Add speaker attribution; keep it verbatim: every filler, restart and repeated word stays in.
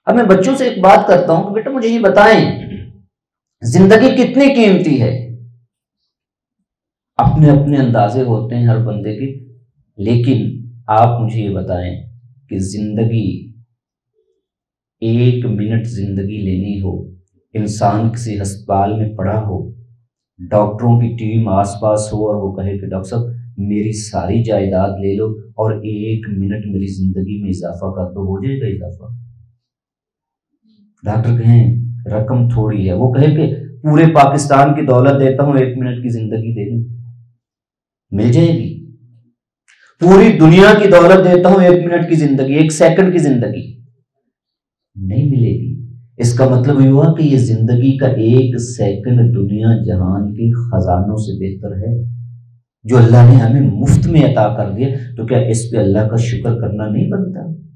Speaker 1: अब मैं बच्चों से एक बात करता हूं कि बेटा मुझे ये बताएं, जिंदगी कितनी कीमती है। अपने अपने अंदाजे होते हैं हर बंदे के, लेकिन आप मुझे ये बताएं कि जिंदगी, एक मिनट जिंदगी लेनी हो, इंसान किसी अस्पताल में पड़ा हो, डॉक्टरों की टीम आसपास हो और वो कहे कि डॉक्टर साहब मेरी सारी जायदाद ले लो और एक मिनट मेरी जिंदगी में इजाफा कर दो, हो जाएगा इजाफा? डॉक्टर कहें रकम थोड़ी है, वो कहे कि पूरे पाकिस्तान की दौलत देता हूं, एक मिनट की जिंदगी दे दो, मिल जाएगी? पूरी दुनिया की दौलत देता हूं, एक मिनट की जिंदगी, एक सेकंड की जिंदगी नहीं मिलेगी। इसका मतलब ये हुआ कि ये जिंदगी का एक सेकंड दुनिया जहान के खजानों से बेहतर है, जो अल्लाह ने हमें मुफ्त में अता कर दिया। तो क्या इस पे अल्लाह का शुक्र करना नहीं बनता?